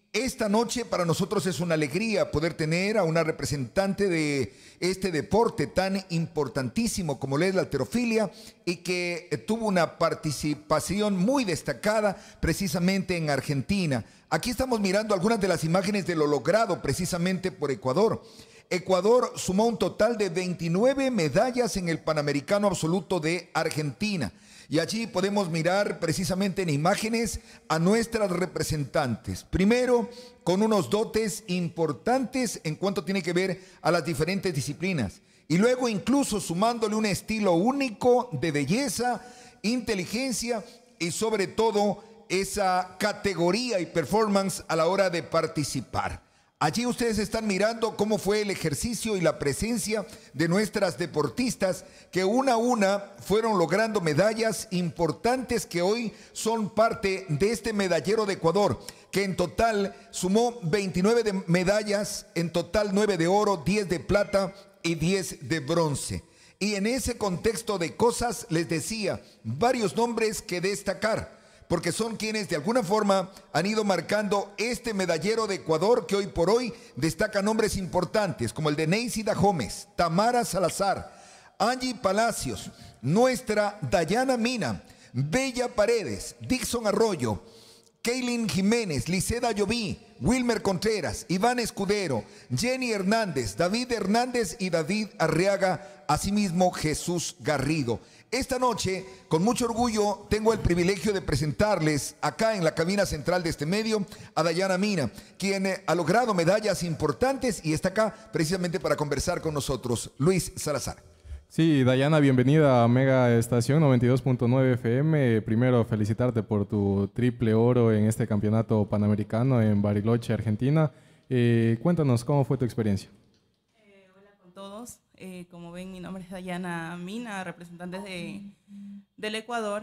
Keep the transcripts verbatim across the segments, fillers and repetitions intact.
esta noche para nosotros es una alegría poder tener a una representante de este deporte tan importantísimo como lo es la halterofilia y que eh, tuvo una participación muy destacada precisamente en Argentina. Aquí estamos mirando algunas de las imágenes de lo logrado precisamente por Ecuador. Ecuador sumó un total de veintinueve medallas en el Panamericano Absoluto de Argentina. Y allí podemos mirar precisamente en imágenes a nuestras representantes. Primero, con unos dotes importantes en cuanto tiene que ver a las diferentes disciplinas. Y luego incluso sumándole un estilo único de belleza, inteligencia y sobre todo esa categoría y performance a la hora de participar. Allí ustedes están mirando cómo fue el ejercicio y la presencia de nuestras deportistas que una a una fueron logrando medallas importantes que hoy son parte de este medallero de Ecuador, que en total sumó veintinueve de medallas, en total nueve de oro, diez de plata y diez de bronce. Y en ese contexto de cosas les decía varios nombres que destacar, porque son quienes de alguna forma han ido marcando este medallero de Ecuador que hoy por hoy destaca nombres importantes como el de Neisida Gómez, Tamara Salazar, Angie Palacios, nuestra Dayana Mina, Bella Paredes, Dixon Arroyo, Kaylin Jiménez, Liceda Lloví, Wilmer Contreras, Iván Escudero, Jenny Hernández, David Hernández y David Arriaga, asimismo Jesús Garrido. Esta noche, con mucho orgullo, tengo el privilegio de presentarles acá en la cabina central de este medio a Dayana Mina, quien ha logrado medallas importantes y está acá precisamente para conversar con nosotros. Luis Salazar. Sí, Dayana, bienvenida a Mega Estación noventa y dos punto nueve F M. Primero, felicitarte por tu triple oro en este campeonato panamericano en Bariloche, Argentina. Eh, cuéntanos, ¿cómo fue tu experiencia? Eh, hola con todos. Eh, como ven, mi nombre es Dayana Mina, representante de, del Ecuador.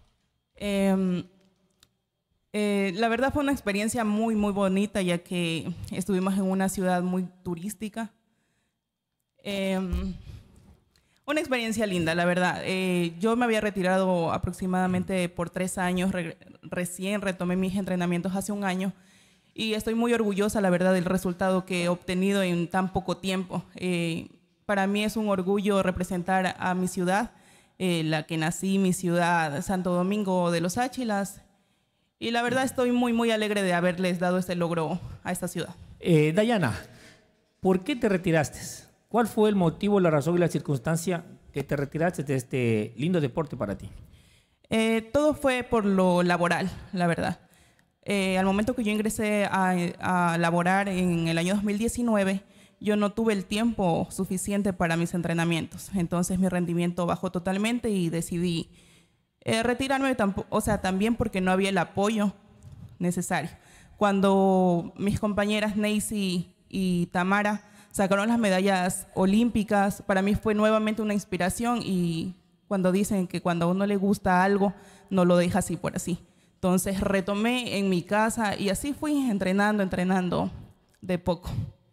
Eh, eh, la verdad fue una experiencia muy, muy bonita, ya que estuvimos en una ciudad muy turística. Eh, Una experiencia linda, la verdad. Eh, yo me había retirado aproximadamente por tres años, re recién retomé mis entrenamientos hace un año y estoy muy orgullosa, la verdad, del resultado que he obtenido en tan poco tiempo. Eh, para mí es un orgullo representar a mi ciudad, eh, la que nací, mi ciudad, Santo Domingo de los Áchilas, y la verdad estoy muy, muy alegre de haberles dado este logro a esta ciudad. Eh, Dayana, ¿por qué te retiraste? ¿Cuál fue el motivo, la razón y la circunstancia que te retiraste de este lindo deporte para ti? Eh, todo fue por lo laboral, la verdad. Eh, al momento que yo ingresé a, a laborar en el año dos mil diecinueve, yo no tuve el tiempo suficiente para mis entrenamientos. Entonces mi rendimiento bajó totalmente y decidí eh, retirarme, o sea, también porque no había el apoyo necesario. Cuando mis compañeras Neisy y Tamara sacaron las medallas olímpicas, para mí fue nuevamente una inspiración, y cuando dicen que cuando a uno le gusta algo, no lo deja así por así. Entonces retomé en mi casa y así fui entrenando, entrenando de poco.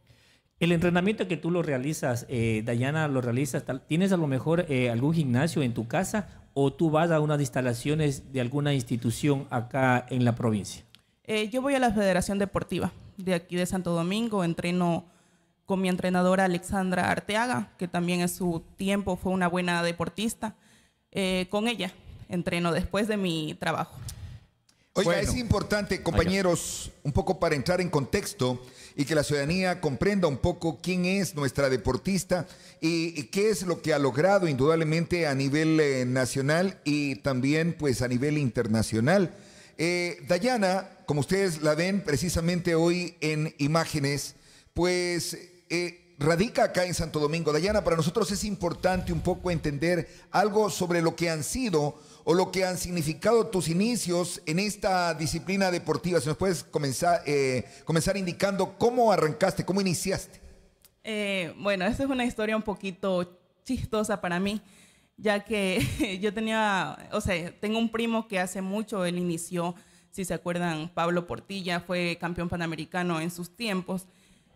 El entrenamiento que tú lo realizas, eh, Dayana, lo realizas, ¿tienes a lo mejor eh, algún gimnasio en tu casa o tú vas a unas instalaciones de alguna institución acá en la provincia? Eh, yo voy a la Federación Deportiva de aquí de Santo Domingo, entreno con mi entrenadora Alexandra Arteaga, que también en su tiempo fue una buena deportista. Eh, con ella entreno después de mi trabajo. Oiga, Bueno. es importante, compañeros, un poco para entrar en contexto y que la ciudadanía comprenda un poco quién es nuestra deportista y, y qué es lo que ha logrado indudablemente a nivel eh, nacional y también pues a nivel internacional. Eh, Dayana, como ustedes la ven precisamente hoy en imágenes, pues eh, radica acá en Santo Domingo. Dayana, para nosotros es importante un poco entender algo sobre lo que han sido o lo que han significado tus inicios en esta disciplina deportiva. Si nos puedes comenzar, eh, comenzar indicando cómo arrancaste, cómo iniciaste. Eh, bueno, esta es una historia un poquito chistosa para mí, ya que yo tenía, o sea, tengo un primo que hace mucho, él inició, si se acuerdan, Pablo Portilla, fue campeón panamericano en sus tiempos.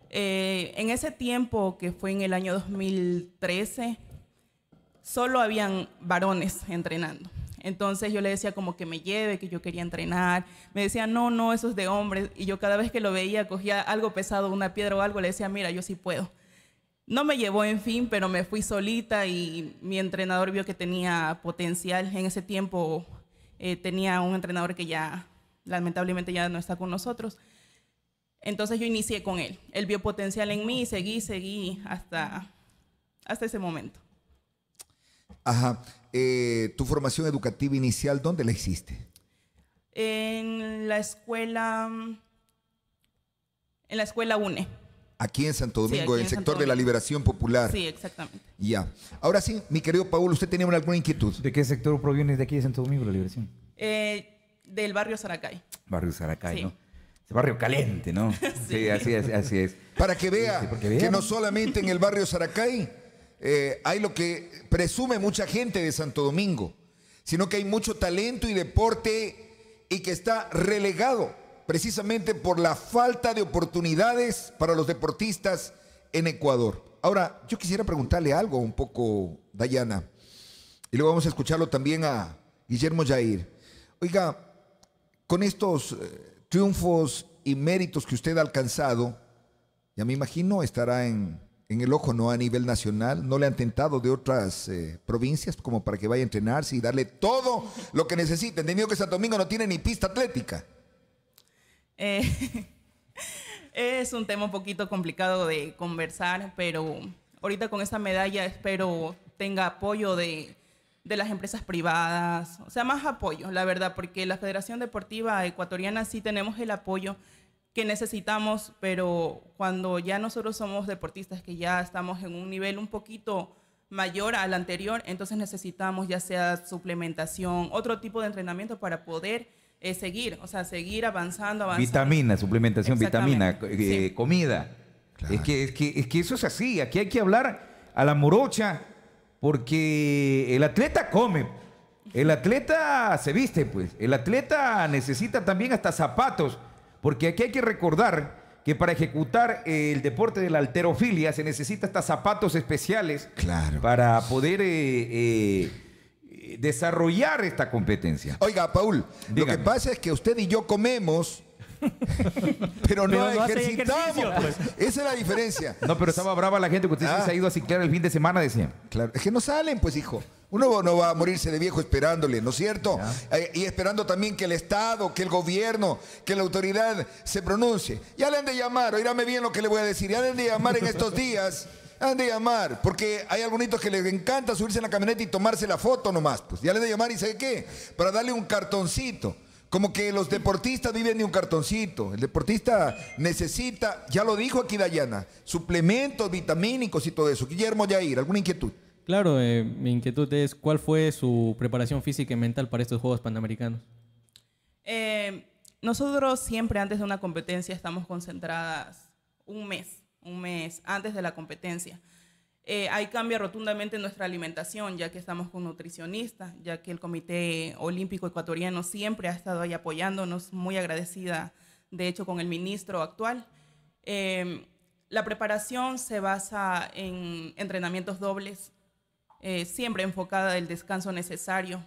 Eh, en ese tiempo, que fue en el año dos mil trece, solo habían varones entrenando. Entonces yo le decía como que me lleve, que yo quería entrenar. Me decía, no, no, eso es de hombres. Y yo cada vez que lo veía, cogía algo pesado, una piedra o algo, le decía, mira, yo sí puedo. No me llevó, en fin, pero me fui solita y mi entrenador vio que tenía potencial. En ese tiempo eh, tenía un entrenador que ya, lamentablemente, ya no está con nosotros. Entonces yo inicié con él. Él vio potencial en mí y seguí, seguí hasta, hasta ese momento. Ajá. Eh, ¿Tu formación educativa inicial dónde la hiciste? En la escuela, en la escuela UNE. Aquí en Santo Sí, Domingo, aquí el en sector Santo de la Domingo. Liberación Popular. Sí, exactamente. Ya. Ahora sí, mi querido Paul, ¿usted tenía alguna inquietud? ¿De qué sector proviene de aquí de Santo Domingo la Liberación? Eh, del barrio Saracay. Barrio Saracay, Sí. ¿no? Ese barrio caliente, ¿no? Sí, así es, así es. Para que vea Sí, porque vea, que no ¿no? solamente en el barrio Saracay eh, hay lo que presume mucha gente de Santo Domingo, sino que hay mucho talento y deporte y que está relegado precisamente por la falta de oportunidades para los deportistas en Ecuador. Ahora, yo quisiera preguntarle algo un poco, Dayana, y luego vamos a escucharlo también a Guillermo Yair. Oiga, con estos eh, triunfos y méritos que usted ha alcanzado, ya me imagino estará en, en el ojo, ¿no? A nivel nacional. ¿No le han tentado de otras eh, provincias como para que vaya a entrenarse y darle todo lo que necesita? Entendido que Santo Domingo no tiene ni pista atlética. Eh, es un tema un poquito complicado de conversar, pero ahorita con esta medalla espero tenga apoyo de, de las empresas privadas, o sea, más apoyo, la verdad, porque la Federación Deportiva Ecuatoriana sí tenemos el apoyo que necesitamos, pero cuando ya nosotros somos deportistas que ya estamos en un nivel un poquito mayor al anterior, entonces necesitamos ya sea suplementación, otro tipo de entrenamiento para poder eh, seguir, o sea, seguir avanzando, avanzando. Vitamina, suplementación, vitamina, Exactamente. eh, Sí. comida. Claro. Es, que, es, que, es que eso es así. Aquí hay que hablar a la morocha porque el atleta come. El atleta se viste, pues. El atleta necesita también hasta zapatos. Porque aquí hay que recordar que para ejecutar el deporte de la halterofilia se necesita hasta zapatos especiales Claro. para poder eh, eh, desarrollar esta competencia. Oiga, Paul, lo Dígame. que pasa es que usted y yo comemos, pero no Pero no hacen ejercitamos. ejercicio, pues. Esa es la diferencia. No, pero estaba brava la gente que usted Ah. se ha ido a ciclar el fin de semana, decían. Claro, es que no salen, pues, hijo. Uno no va a morirse de viejo esperándole, ¿no es cierto? Eh, y esperando también que el Estado, que el gobierno, que la autoridad se pronuncie. Ya le han de llamar, oírame bien lo que le voy a decir, ya le han de llamar en estos días, han de llamar, porque hay algunos que les encanta subirse en la camioneta y tomarse la foto nomás, pues. Ya le han de llamar y ¿sabe qué? Para darle un cartoncito. Como que los deportistas viven de un cartoncito. El deportista necesita, ya lo dijo aquí Dayana, suplementos vitamínicos y todo eso. Guillermo Yair, ¿alguna inquietud? Claro, eh, mi inquietud es ¿cuál fue su preparación física y mental para estos Juegos Panamericanos? Eh, nosotros siempre antes de una competencia estamos concentradas un mes, un mes antes de la competencia. Eh, ahí cambia rotundamente nuestra alimentación, ya que estamos con nutricionistas, ya que el Comité Olímpico Ecuatoriano siempre ha estado ahí apoyándonos, muy agradecida, de hecho, con el ministro actual. Eh, la preparación se basa en entrenamientos dobles, eh, siempre enfocada en el descanso necesario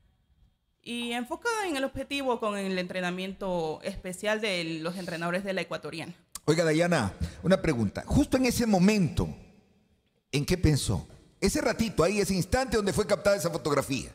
y enfocada en el objetivo con el entrenamiento especial de los entrenadores de la Ecuatoriana. Oiga, Dayana, una pregunta. Justo en ese momento, ¿en qué pensó? Ese ratito, ahí, ese instante donde fue captada esa fotografía.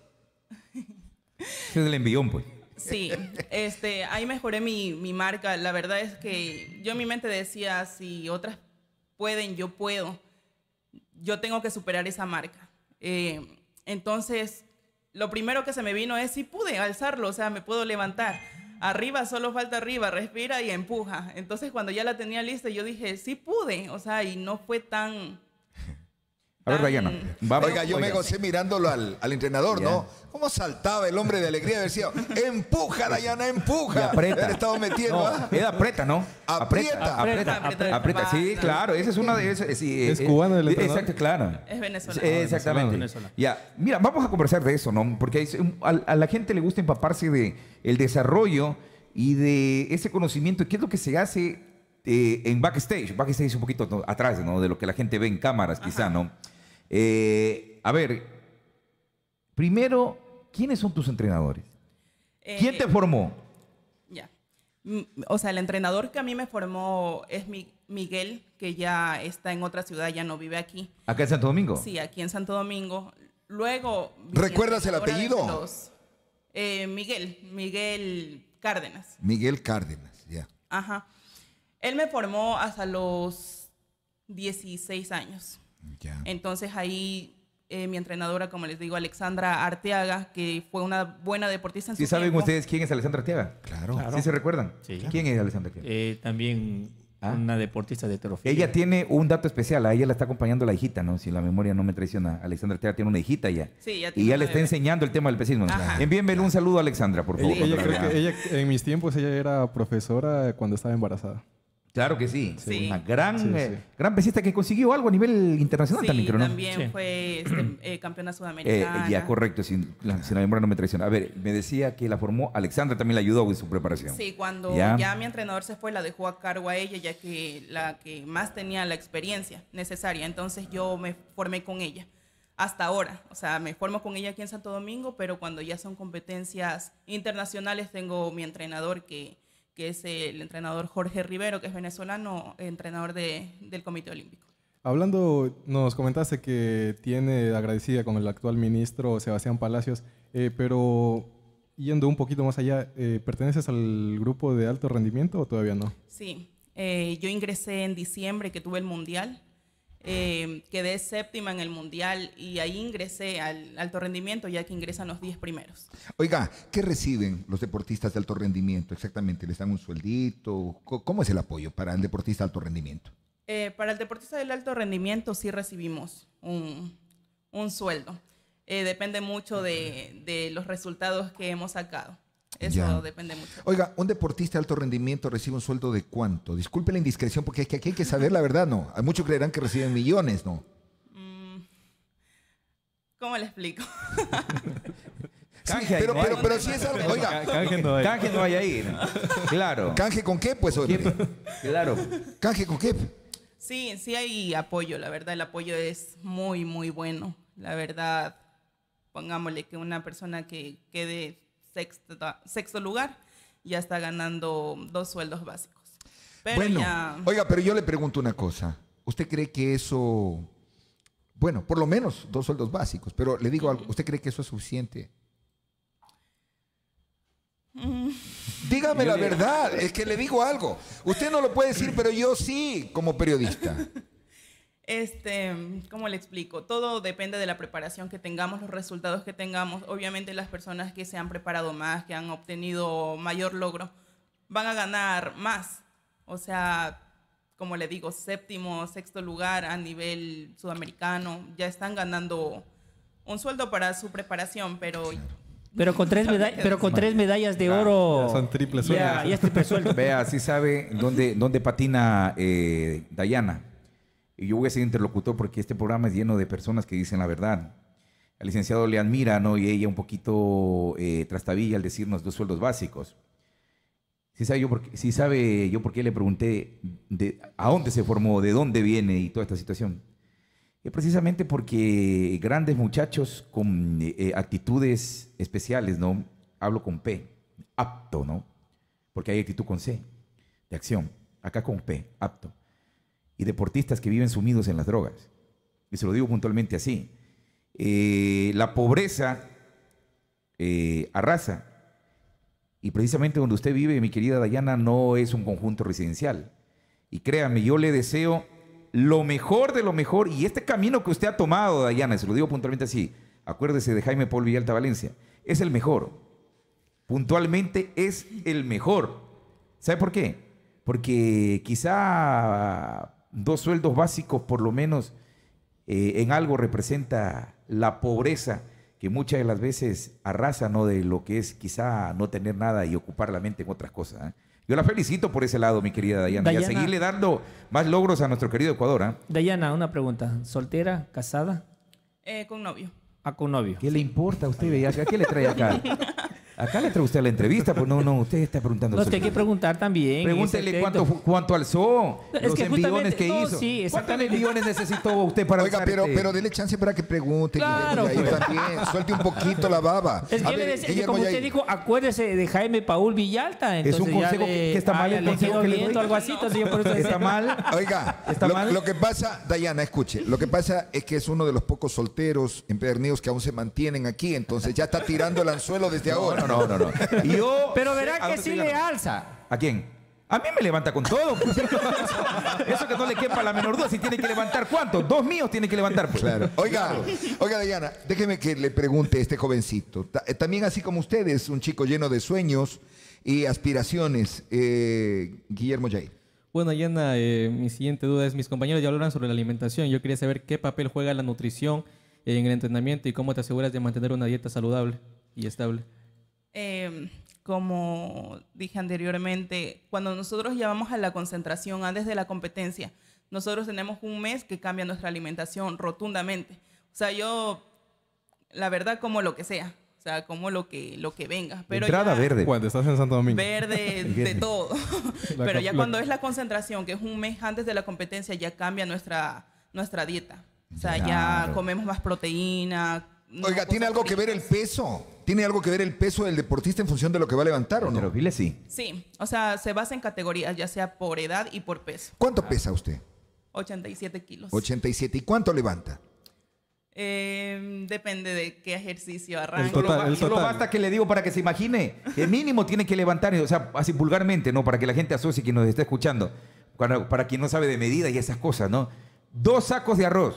Ese es el envión, pues. Sí, este, ahí mejoré mi, mi marca. La verdad es que yo en mi mente decía, si otras pueden, yo puedo. Yo tengo que superar esa marca. Eh, entonces, lo primero que se me vino es si pude alzarlo, o sea, me puedo levantar. Arriba, solo falta arriba, respira y empuja. Entonces, cuando ya la tenía lista, yo dije, sí pude, o sea, y no fue tan... A ver, tan- Dayana, vamos. Oiga, yo me Oiga. gocé mirándolo al, al entrenador, Ya. ¿no? ¿Cómo saltaba el hombre de alegría? Decía, empuja, Dayana, empuja. Y aprieta. Le estaba metiendo, No, ¿ah? él aprieta, ¿no? Aprieta. Aprieta, Aprieta, aprieta. Aprieta, sí, aprieta. claro. Esa es una de esas. Sí, ¿Es eh, cubano el eh, entrenador? Exacto, claro. Es venezolano. Sí, exactamente. venezolano. Ya, mira, vamos a conversar de eso, ¿no? Porque hay un- a, a la gente le gusta empaparse de el desarrollo y de ese conocimiento. ¿Qué es lo que se hace eh, en backstage? Backstage es un poquito ¿no? atrás, ¿no? De lo que la gente ve en cámaras, quizá, ¿no? Eh, a ver, primero, ¿quiénes son tus entrenadores? Eh, ¿Quién te formó? Ya. Mm, O sea, el entrenador que a mí me formó es Mi- Miguel, que ya está en otra ciudad, ya no vive aquí. ¿Acá en Santo Domingo? Sí, aquí en Santo Domingo. Luego... mi ¿Recuerdas el entrenadora apellido? desde los- eh, Miguel, Miguel Cárdenas. Miguel Cárdenas, ya. Ajá. Él me formó hasta los dieciséis años. Ya. Entonces ahí eh, mi entrenadora, como les digo, Alexandra Arteaga, que fue una buena deportista en ¿Sí su saben tiempo. ustedes quién es Alessandra Arteaga? Claro. Claro. ¿Sí se recuerdan? Sí. ¿Quién es Alessandra Arteaga? Eh, también Ah. una deportista de heterofilia. Ella tiene un dato especial, a ella la está acompañando la hijita, ¿no? Si la memoria no me traiciona, Alexandra Arteaga tiene una hijita ya. Sí, ya Y tiene ya una le está bebé. enseñando el tema del pesismo. Ajá. Envíenmele un saludo a Alexandra, por favor. Ella, ella cuando la creo que vean. ella, en mis tiempos, ella era profesora cuando estaba embarazada. Claro que sí. Sí. Una gran, Sí, eh, sí. gran pesista que consiguió algo a nivel internacional Sí, también, creo, ¿no? también Sí. fue este, eh, campeona Eh, sudamericana. ya, correcto, si la, si la memoria no me traiciona. A ver, me decía que la formó Alexandra, también la ayudó en su preparación. Sí, cuando Ya. ya. mi entrenador se fue, la dejó a cargo a ella, ya que la que más tenía la experiencia necesaria. Entonces yo me formé con ella hasta ahora. O sea, me formo con ella aquí en Santo Domingo, pero cuando ya son competencias internacionales tengo mi entrenador que, que es el entrenador Jorge Rivero, que es venezolano, entrenador de, del Comité Olímpico. Hablando, nos comentaste que tiene agradecida con el actual ministro Sebastián Palacios, eh, pero yendo un poquito más allá, eh, ¿perteneces al grupo de alto rendimiento o todavía no? Sí, eh, yo ingresé en diciembre que tuve el Mundial, eh, quedé séptima en el Mundial y ahí ingresé al alto rendimiento ya que ingresan los diez primeros. Oiga, ¿qué reciben los deportistas de alto rendimiento exactamente? ¿Les dan un sueldito? Co- ¿Cómo es el apoyo para el deportista de alto rendimiento? Eh, para el deportista del alto rendimiento sí recibimos un, un sueldo. Eh, depende mucho de, de los resultados que hemos sacado. Eso Ya. depende mucho. Oiga, un deportista de alto rendimiento recibe un sueldo de ¿cuánto? Disculpe la indiscreción porque aquí hay que saber la verdad, ¿no? Hay muchos creerán que reciben millones, ¿no? ¿Cómo le explico? Sí, Canje ahí pero, no pero, hay. pero sí es algo, oiga, Canje no hay. Canje no hay ahí. ¿no? Claro. ¿canje con qué? Pues, hombre? Claro. ¿Canje con qué? Sí, sí hay apoyo, la verdad, el apoyo es muy, muy bueno. La verdad, pongámosle que una persona que quede sexto, sexto lugar ya está ganando dos sueldos básicos. Pero Bueno, ya... oiga, pero yo le pregunto una cosa. ¿Usted cree que eso, bueno, por lo menos dos sueldos básicos, pero le digo algo, ¿usted cree que eso es suficiente? Dígame la verdad, es que le digo algo. Usted no lo puede decir, pero yo sí, como periodista. Este, ¿cómo le explico? Todo depende de la preparación que tengamos, los resultados que tengamos. Obviamente las personas que se han preparado más, que han obtenido mayor logro, van a ganar más. O sea, como le digo, séptimo, sexto lugar a nivel sudamericano, ya están ganando un sueldo para su preparación, pero... Pero con tres, medall- pero con tres medallas de oro. ya son triple ya- sueldo. Ya es triple sueldo. Vea, así sabe dónde, dónde patina eh, Dayana. Y yo voy a ser interlocutor porque este programa es lleno de personas que dicen la verdad. Al licenciado le admira, ¿no? Y ella un poquito eh, trastabilla al decirnos dos sueldos básicos. Sí sabe, yo por qué, sí sabe yo por qué le pregunté de, a dónde se formó, de dónde viene y toda esta situación. Es precisamente porque grandes muchachos con eh, actitudes especiales, ¿no? Hablo con P, apto, ¿no? Porque hay actitud con C, de acción. Acá con P, apto. Y deportistas que viven sumidos en las drogas. Y se lo digo puntualmente así. Eh, la pobreza eh, arrasa. Y precisamente donde usted vive, mi querida Dayana, no es un conjunto residencial. Y créame, yo le deseo lo mejor de lo mejor. Y este camino que usted ha tomado, Dayana, se lo digo puntualmente así, acuérdese de Jaime Paul Villalta Valencia, es el mejor. Puntualmente es el mejor. ¿Sabe por qué? Porque quizá dos sueldos básicos por lo menos eh, en algo representa la pobreza que muchas de las veces arrasa, ¿no? De lo que es quizá no tener nada y ocupar la mente en otras cosas. ¿eh? Yo la felicito por ese lado, mi querida Dayana, y a Dayana. seguirle dando más logros a nuestro querido Ecuador. ¿eh? Dayana, una pregunta. ¿Soltera, casada? Eh, con novio. Ah, con novio. ¿Qué le importa a usted? ¿A qué le trae acá? Acá le trae usted la entrevista, pues no, no, usted está preguntando. No, es que hay que preguntar también. Pregúntele ese cuánto, texto. cuánto alzó, Es los que envillones justamente- que no, hizo. sí, ¿Cuántos exactamente. envillones necesitó usted para Oiga, usar pero, este- pero dele chance para que pregunte. Claro, Guillermo, y ahí pues. también, suelte un poquito la baba. Es que A yo le ver, decía, que Guillermo como usted Yair. dijo, acuérdese de Jaime Paul Villalta. Es un Entonces ya consejo le- que está mal ah, el le consejo quedó que le viendo, doy. algo así, entonces yo por eso ¿Está decía- mal? Oiga, ¿Está lo, mal? lo que pasa, Dayana, escuche, lo que pasa es que es uno de los pocos solteros empedernidos que aún se mantienen aquí, entonces ya está tirando el anzuelo desde ahora. No, no, no, no. Y yo, Pero ¿a verá que dónde sí estoy le llegando? alza. ¿A quién? A mí me levanta con todo. Pues. Eso que no le quepa la menor duda. Si tiene que levantar, ¿cuánto? Dos míos tiene que levantar. Pues. Claro. Oiga, oiga, Dayana, déjeme que le pregunte a este jovencito. Ta- eh, También así como usted es un chico lleno de sueños y aspiraciones, eh, Guillermo Yair. Bueno, Yana, eh, mi siguiente duda es, mis compañeros ya hablaron sobre la alimentación. Yo quería saber qué papel juega la nutrición en el entrenamiento y cómo te aseguras de mantener una dieta saludable y estable. Eh, como dije anteriormente, cuando nosotros llevamos a la concentración antes de la competencia, nosotros tenemos un mes que cambia nuestra alimentación rotundamente. O sea, yo, la verdad, como lo que sea. O sea, como lo que, lo que venga. Pero Entrada ya- verde. Cuando estás en Santo Domingo. Verde, de todo. La Pero cap- ya la- cuando es la concentración, que es un mes antes de la competencia, ya cambia nuestra, nuestra dieta. O sea, ya Claro. comemos más proteína. no Oiga, ¿tiene cosas algo que ver el fritas. peso? ¿Tiene algo que ver el peso del deportista en función de lo que va a levantar o no? Pero sí. Sí, o sea, se basa en categorías, ya sea por edad y por peso. ¿Cuánto pesa usted? ochenta y siete kilos. ochenta y siete. ¿Y cuánto levanta? Eh, depende de qué ejercicio arranque. total, Solo, ba- el solo total. basta que le digo para que se imagine. Que mínimo tiene que levantar, o sea, así vulgarmente, ¿no? Para que la gente asocie quien nos está escuchando. Para, para quien no sabe de medida y esas cosas, ¿no? Dos sacos de arroz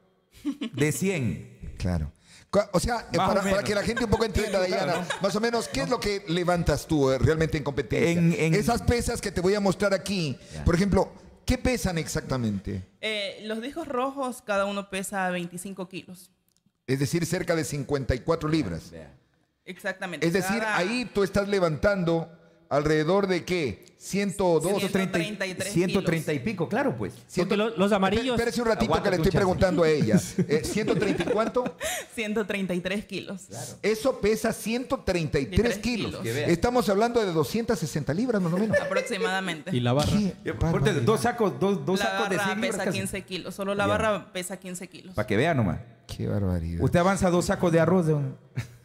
de cien. Claro. Cu- O sea, eh, Más o para, menos. para que la gente un poco entienda, Dayana, más o menos, ¿qué es lo que levantas tú eh, realmente en competencia? En- en- Esas pesas que te voy a mostrar aquí, por ejemplo, ¿qué pesan exactamente? Eh, los discos rojos, cada uno pesa veinticinco kilos. Es decir, cerca de cincuenta y cuatro libras. Exactamente. Es decir, Cada- ahí tú estás levantando alrededor de qué? ciento dos. ciento treinta y tres ciento treinta y pico, claro, pues. Porque lo- los amarillos- Espérese un ratito Aguántate que le un estoy chance. preguntando a ella. Eh, ¿ciento treinta y cuánto? ciento treinta y tres kilos. Eso pesa ciento treinta y tres tres kilos. kilos. Que vea. Estamos hablando de doscientas sesenta libras, más o menos. Aproximadamente. Y la barra. Qué Ponte barbaridad. dos sacos, dos, dos la sacos de barra cien libras pesa casi. quince kilos. Solo la Ya. barra pesa quince kilos. Para que vea nomás. Qué barbaridad. Usted avanza dos sacos de arroz de un...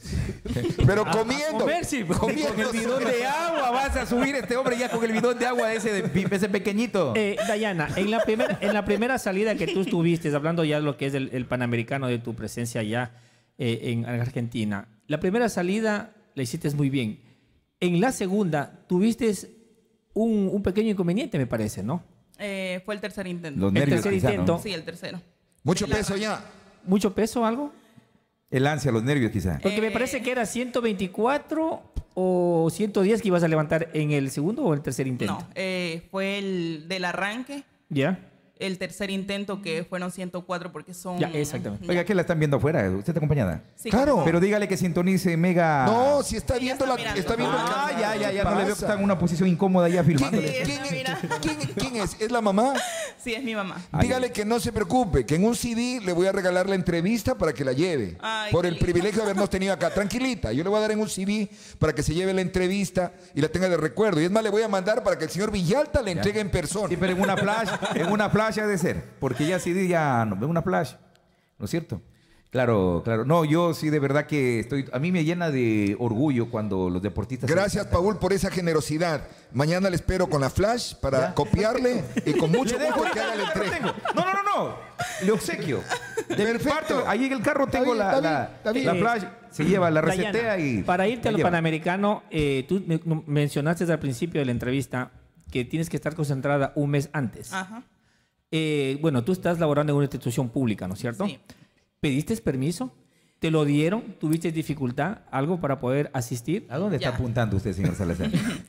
Pero comiendo. comer, sí, pues. Con el bidón de agua vas a subir este hombre ya con el bidón de agua ese, de, ese pequeñito. Eh, Dayana, en la, primera, en la primera salida que tú estuviste, hablando ya de lo que es el, el Panamericano, de tu presencia allá eh, en Argentina, la primera salida la hiciste muy bien. En la segunda tuviste un, un pequeño inconveniente, me parece, ¿no? Eh, fue el tercer intento. Los el nervios tercer quizá, ¿no? intento. Sí, el tercero. Mucho peso ya. ¿Mucho peso o algo? El ansia, los nervios quizá. Porque me Eh, parece que era ciento veinticuatro o ciento diez que ibas a levantar en el segundo o el tercer intento. No, eh, fue el del arranque, ¿Ya? el tercer intento que fueron ciento cuatro porque son... Ya, exactamente. Oiga, ¿qué la están viendo afuera? ¿Usted está acompañada? Sí, Claro. como- Pero dígale que sintonice Mega... No, si está Sí, ya viendo está la, mirando. está viendo el Ah, canal. ya, ya, ¿Qué ya. No le veo que pasa? está en una posición incómoda ya ¿Quién, filmando. Sí, quién- está, mira. quién- quién es? ¿Es la mamá? Sí, es mi mamá. Ay, Dígale que no se preocupe, que en un C D le voy a regalar la entrevista para que la lleve. Ay, por qué el lindo. privilegio de habernos tenido acá. Tranquilita, yo le voy a dar en un C D para que se lleve la entrevista y la tenga de recuerdo. Y es más, le voy a mandar para que el señor Villalta le entregue en persona. Sí, pero en una playa, en una playa ha de ser. Porque ya sí ya no, en una playa. ¿No es cierto? Claro, claro. No, yo sí de verdad que estoy... A mí me llena de orgullo cuando los deportistas... se Gracias, destacan. Paul, por esa generosidad. Mañana le espero con la flash para copiarle y con mucho Le dejo gusto que el haga la carro, entrega. tengo. No, no, no, no. Le obsequio. De mi Perfecto. parte, ahí en el carro Está tengo bien, la, está la, bien, está bien. la flash. Se lleva, la resetea Dayana, y... Para irte la a lo lleva. Panamericano, eh, tú me- mencionaste al principio de la entrevista que tienes que estar concentrada un mes antes. Ajá. Eh, bueno, tú estás laborando en una institución pública, ¿no es cierto? Sí. ¿Pediste permiso? ¿Te lo dieron? ¿Tuviste dificultad? ¿Algo para poder asistir? ¿A dónde Ya. está apuntando usted, señor Salazar?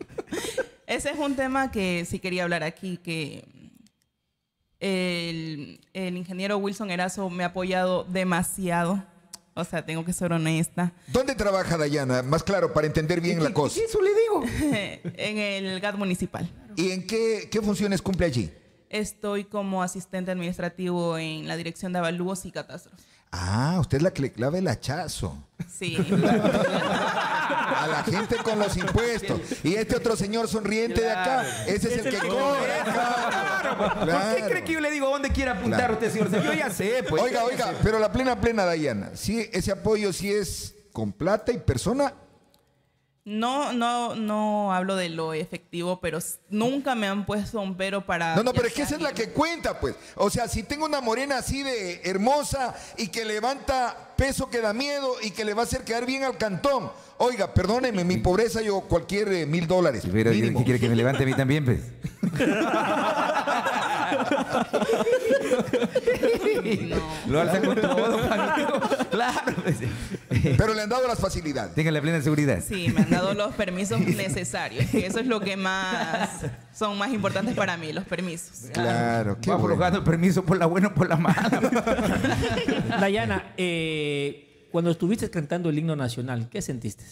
Ese es un tema que sí quería hablar aquí, que el, el ingeniero Wilson Erazo me ha apoyado demasiado. O sea, tengo que ser honesta. ¿Dónde trabaja Dayana? Más claro, para entender bien la cosa. Eso le digo. En el G A T municipal. ¿Y en qué, qué funciones cumple allí? Estoy como asistente administrativo en la dirección de avalúos y catastros. Ah, usted es la que le clava el hachazo. Sí. A la gente con los impuestos. Y este otro señor sonriente de acá, ese es el que cobra. Claro, ¿por qué Claro. cree que yo le digo dónde quiere apuntar Claro. usted, señor? Yo ya sé, pues. Oiga, yo ya oiga, sé. pero la plena, plena, Dayana, sí, ese apoyo sí es con plata y persona. No, no, no hablo de lo efectivo, pero s- nunca me han puesto un pero para... No, no, ya pero es que sea esa es la ir- que cuenta, pues. O sea, si tengo una morena así de hermosa y que levanta peso que da miedo y que le va a hacer quedar bien al cantón. Oiga, perdóneme, mi pobreza yo cualquier eh, mil dólares. Pero, mínimo. ¿qué quiere que me levante a mí también, pues? Lo alza con todo, amigo. Claro, pues. Pero le han dado las facilidades. Tenga la plena seguridad. Sí, me han dado los permisos necesarios, que eso es lo que más son más importantes para mí, los permisos. Claro, qué Va bueno. aflojando el permiso por la buena o por la mala. Dayana, eh, cuando estuviste cantando el himno nacional, ¿qué sentiste?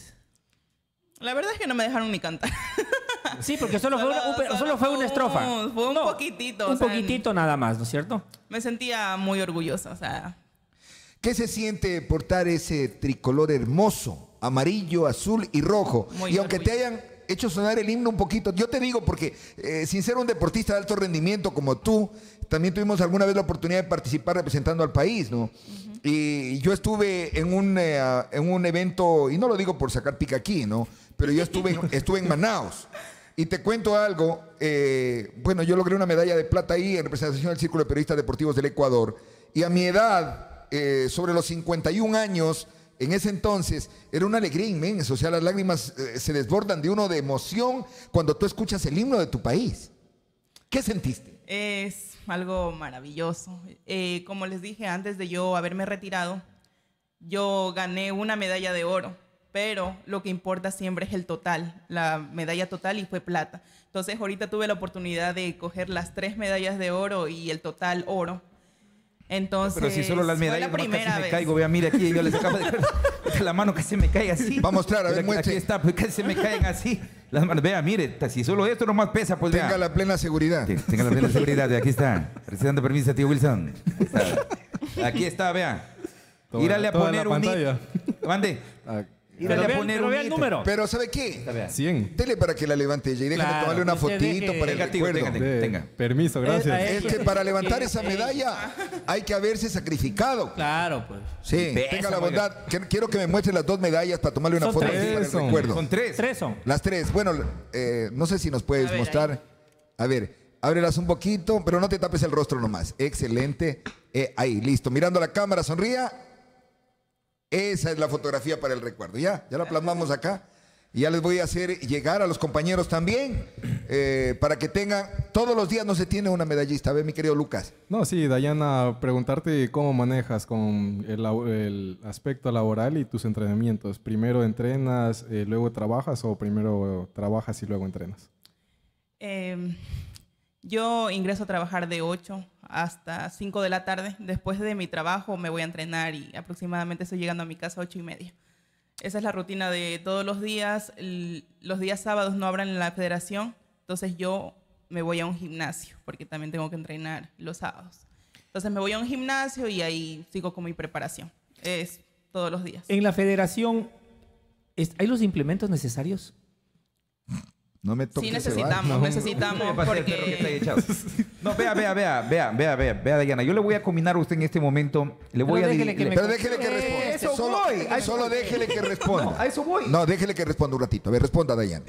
La verdad es que no me dejaron ni cantar. Sí, porque solo fue una, un pe- Solo- solo fue una solo estrofa. fue- fue un No, poquitito, Un o sea, poquitito nada más, ¿no es cierto? Me sentía muy orgullosa, o sea, ¿Qué se siente portar ese tricolor hermoso, amarillo, azul y rojo? Muy y aunque te orgullosa. hayan hecho sonar el himno un poquito, yo te digo porque eh, sin ser un deportista de alto rendimiento como tú, también tuvimos alguna vez la oportunidad de participar representando al país, ¿no? Y yo estuve en un, eh, en un evento, y no lo digo por sacar pica aquí, ¿no? Pero yo estuve en, estuve en Manaos. Y te cuento algo, eh, bueno, yo logré una medalla de plata ahí en representación del Círculo de Periodistas Deportivos del Ecuador. Y a mi edad, eh, sobre los cincuenta y un años, en ese entonces, era una alegría inmensa. O sea, las lágrimas eh, se desbordan de uno de emoción cuando tú escuchas el himno de tu país. ¿Qué sentiste? es algo maravilloso. Eh, como les dije antes de yo haberme retirado, yo gané una medalla de oro, pero lo que importa siempre es el total, la medalla total, y fue plata. Entonces ahorita tuve la oportunidad de coger las tres medallas de oro y el total oro. Entonces, Pero si solo las fue medallas, la no, casi primera me vez. caigo. Vea, mire aquí, yo les acabo de dejar la mano que se me cae así. Va a mostrar, a ver, Aquí- muestre. Aquí está, pues casi se me caen así. Las manos, vea, mire, ta- si solo esto nomás pesa, pues vea. Tenga la plena seguridad. Sí, tenga la plena seguridad, de aquí está. Presentando permiso a tío Wilson. Está. Aquí está, vea. Toda- Írale a toda poner la un pantalla. hito. Mande. Ah, Írale Pero a vean, poner pero un vean el hito. número. Pero ¿sabe qué? Está, vea. cien. Dele para que la levante ella y déjame Claro, tomarle una usted fotito deje- para el Tenga, tío, recuerdo. tenga, De- tenga. Permiso, gracias. Eh, Es que para levantar esa Eh, medalla hay que haberse sacrificado. Claro, pues. Sí, Pesa, tenga la oiga. bondad. Que- Quiero que me muestre las dos medallas para tomarle una Son foto tres, aquí para el son- recuerdo. Son tres. Tres son. Las tres. Bueno, eh, no sé si nos puedes A ver, mostrar. ahí. A ver, ábrelas un poquito, pero no te tapes el rostro nomás. Excelente. Eh, ahí, listo. Mirando a la cámara, sonría. Esa es la fotografía para el recuerdo. Ya, ya la plasmamos acá. Y ya les voy a hacer llegar a los compañeros también, eh, para que tengan, todos los días no se tiene una medallista. Ve, mi querido Lucas. No, sí, Dayana, preguntarte cómo manejas con el, labo- el aspecto laboral y tus entrenamientos. ¿Primero entrenas, eh, luego trabajas o primero trabajas y luego entrenas? Eh, yo ingreso a trabajar de ocho hasta cinco de la tarde. Después de mi trabajo me voy a entrenar y aproximadamente estoy llegando a mi casa a ocho y media. Esa es la rutina de todos los días. El- los días sábados no abran la federación, entonces yo me voy a un gimnasio porque también tengo que entrenar los sábados. Entonces me voy a un gimnasio y ahí sigo con mi preparación. Es todos los días. En la federación, es- ¿hay los implementos necesarios? No me toques Sí ese necesitamos, bar. Me necesitamos pasa el perro que está ahí porque... echado. No, vea, vea, vea, vea, vea, vea, vea, Dayana. Yo le voy a combinar a usted en este momento. Le voy Pero a déjele di- que le- me- Pero déjele que responda. Eh, eso solo, voy, a eso solo voy. déjele que responda. No, a eso voy. No, déjele que responda un ratito. A ver, responda, Dayan.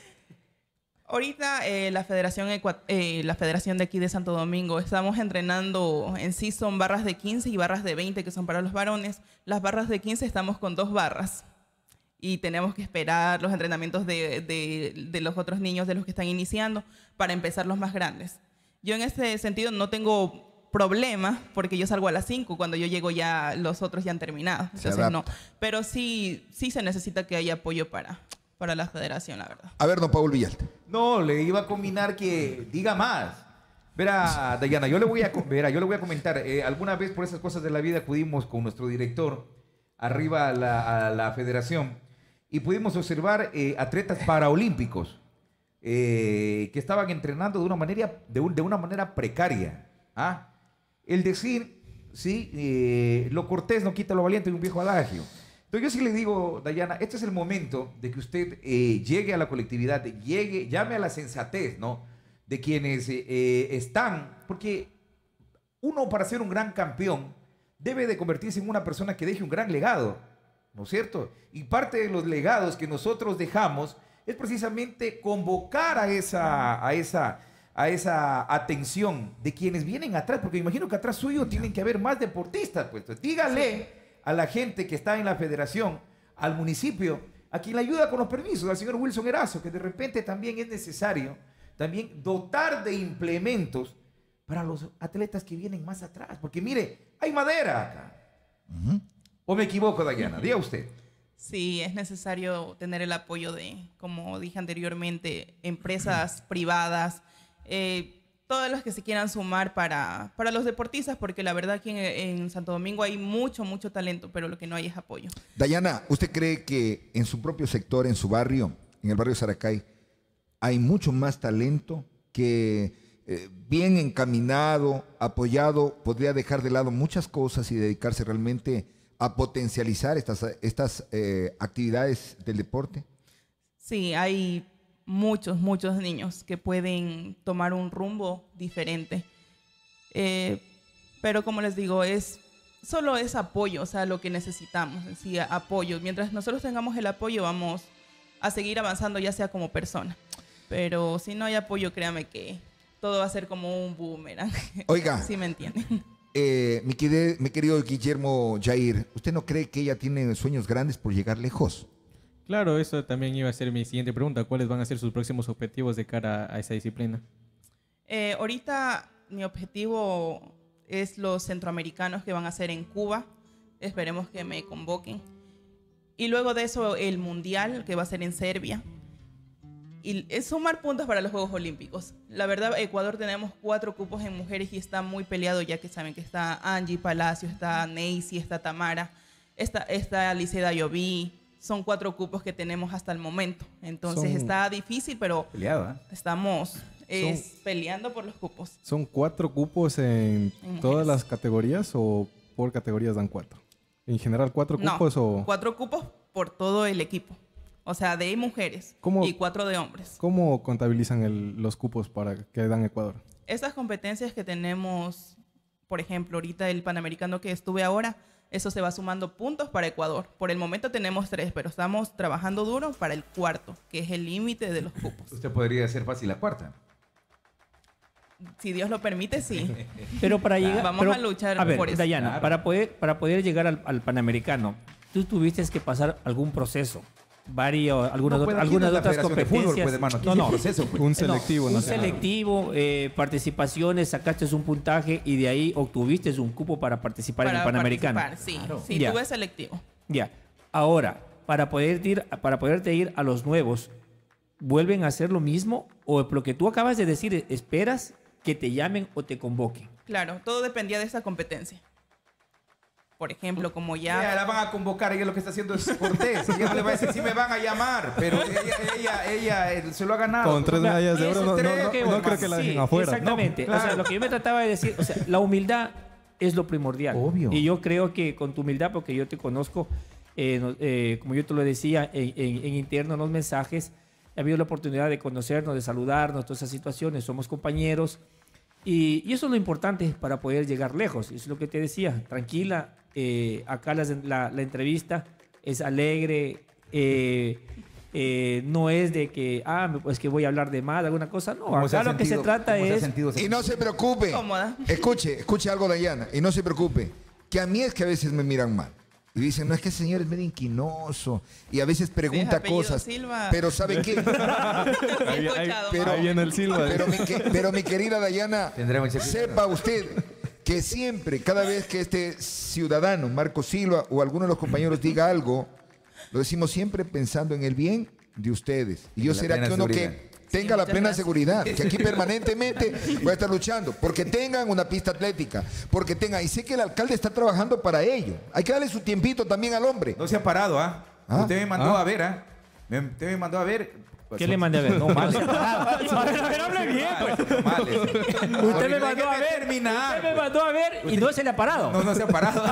Ahorita eh, la, federación Ecua- eh, la federación de aquí de Santo Domingo, estamos entrenando, en sí son barras de quince y barras de veinte que son para los varones. Las barras de quince estamos con dos barras y tenemos que esperar los entrenamientos de, de- de los otros niños, de los que están iniciando, para empezar los más grandes. Yo en este sentido no tengo problema porque yo salgo a las cinco, cuando yo llego ya los otros ya han terminado. Se Entonces no, adapta. pero sí, sí se necesita que haya apoyo para, para la federación, la verdad. A ver, don Paul Villalta. No, le iba a combinar que diga más. Verá, Dayana, yo le voy a, co- verá, yo le voy a comentar. eh, alguna vez por esas cosas de la vida acudimos con nuestro director arriba a la, a la federación y pudimos observar eh, atletas paraolímpicos eh, que estaban entrenando de una manera, de, un- de una manera precaria. ¿ah? El decir, sí, eh, lo cortés no quita lo valiente, de un viejo adagio. Entonces yo sí le digo, Dayana, este es el momento de que usted eh, llegue a la colectividad, llegue, llame a la sensatez, ¿no? De quienes eh, eh, están, porque uno para ser un gran campeón debe de convertirse en una persona que deje un gran legado, ¿no es cierto? Y parte de los legados que nosotros dejamos es precisamente convocar a esa, a esa, a esa atención de quienes vienen atrás, porque me imagino que atrás suyo tienen que haber más deportistas, pues. Entonces, dígale a la gente que está en la federación, al municipio, a quien le ayuda con los permisos, al señor Wilson Erazo, que de repente también es necesario también dotar de implementos para los atletas que vienen más atrás. Porque mire, hay madera acá. Uh-huh. ¿O me equivoco, Dayana? Diga usted. Sí, es necesario tener el apoyo de, como dije anteriormente, empresas privadas, eh, todas las que se quieran sumar para, para los deportistas, porque la verdad que en, en Santo Domingo hay mucho, mucho talento, pero lo que no hay es apoyo. Dayana, ¿usted cree que en su propio sector, en su barrio, en el barrio Saracay, hay mucho más talento que eh, bien encaminado, apoyado, podría dejar de lado muchas cosas y dedicarse realmente a potencializar estas, estas eh, actividades del deporte? Sí, hay muchos, muchos niños que pueden tomar un rumbo diferente. Eh, pero como les digo, es solo es apoyo, o sea, lo que necesitamos, sí, apoyo. Mientras nosotros tengamos el apoyo, vamos a seguir avanzando, ya sea como persona. Pero si no hay apoyo, créame que todo va a ser como un boomerang. Oiga. ¿Sí me entienden? Eh, mi, querido, mi querido Guillermo Jair, ¿usted no cree que ella tiene sueños grandes por llegar lejos? Claro, eso también iba a ser mi siguiente pregunta. ¿Cuáles van a ser sus próximos objetivos de cara a esa disciplina? Eh, ahorita mi objetivo es los centroamericanos que van a ser en Cuba. Esperemos que me convoquen. Y luego de eso el mundial que va a ser en Serbia. Y es sumar puntos para los Juegos Olímpicos. La verdad, Ecuador tenemos cuatro cupos en mujeres y está muy peleado, ya que saben que está Angie Palacio, está Neisy, está Tamara, está, está Alice Dayoví. Son cuatro cupos que tenemos hasta el momento. Entonces son... está difícil, pero peleado, ¿eh? estamos es, son... peleando por los cupos. ¿Son cuatro cupos en, en todas las categorías o por categorías dan cuatro? ¿En general cuatro cupos no, o...? cuatro cupos por todo el equipo. O sea, de mujeres ¿Cómo, y cuatro de hombres. ¿Cómo contabilizan el, los cupos para que dan Ecuador? Estas competencias que tenemos, por ejemplo, ahorita el Panamericano que estuve ahora, eso se va sumando puntos para Ecuador. Por el momento tenemos tres, pero estamos trabajando duro para el cuarto, que es el límite de los cupos. Usted podría hacer fácil la cuarta. Si Dios lo permite, sí. Pero para llegar... Vamos pero, a luchar a ver, por eso. Dayana, Claro. para, poder, para poder llegar al, al Panamericano, tú tuviste que pasar algún proceso. Varios, algunas, No, pues, aquí algunas no es la otras Federación de competencias. Fútbol, pues, hermano, aquí no, sí no. hay proceso, pues. Un selectivo, no, ¿no? un selectivo, eh, participaciones, sacaste un puntaje y de ahí obtuviste un cupo para participar Para en el Panamericano. participar, sí. Claro. Sí, Ya. tuve selectivo. Ya. Ahora, para poder ir, para poderte ir a los nuevos, ¿vuelven a hacer lo mismo? O lo que tú acabas de decir, esperas que te llamen o te convoquen. Claro, todo dependía de esa competencia. Por ejemplo, como ya... Ya la van a convocar, ella lo que está haciendo es cortés. Ella no le va a decir si me van a llamar, pero ella, ella, ella, eh, se lo ha ganado. Con tres Claro, medallas de oro eso no, no, creo no- que- no creo que la sí, dejen afuera. Exactamente. No, claro. O sea, lo que yo me trataba de decir, o sea, la humildad es lo primordial. Obvio. Y yo creo que con tu humildad, porque yo te conozco, eh, no- eh, como yo te lo decía en, en- en interno, en los mensajes, he habido la oportunidad de conocernos, de saludarnos, todas esas situaciones, somos compañeros. Y, y eso es lo importante para poder llegar lejos. Eso es lo que te decía, tranquila. eh, acá las- la, la entrevista es alegre, eh, eh, no es de que, ah, pues que voy a hablar de más, alguna cosa. No, ¿Cómo se acá ha lo que se sentido- trata cómo se ha es... sentido ese- Y no se preocupe. Cómoda. Escuche, escuche algo, Dayana. Y no se preocupe. Que a mí es que a veces me miran mal. Y dicen, no, es que ese señor es medio inquinoso. Y a veces pregunta apellido cosas. Silva. Pero ¿sabe qué? Ahí- ahí- escuchado, pero- ahí viene el Silva. Pero mi, que- pero mi querida Dayana, Tendremos que- sepa usted que siempre, cada vez que este ciudadano, Marco Silva o alguno de los compañeros diga algo, lo decimos siempre pensando en el bien de ustedes. Y yo la será plena que uno seguridad. que tenga Sí, la muchas plena gracias. seguridad, que aquí permanentemente voy a estar luchando, porque tengan una pista atlética, porque tengan, y sé que el alcalde está trabajando para ello. Hay que darle su tiempito también al hombre. No se ha parado, ¿ah? Ah. Usted me mandó Ah. a ver, ¿ah? Me- Usted me mandó a ver. ¿Qué le mandé a ver? No, mal separado. A ver, a ver, hable bien, pues. Usted me mandó a ver. Terminar. Usted me mandó a ver y no se le ha parado. No, no se ha parado.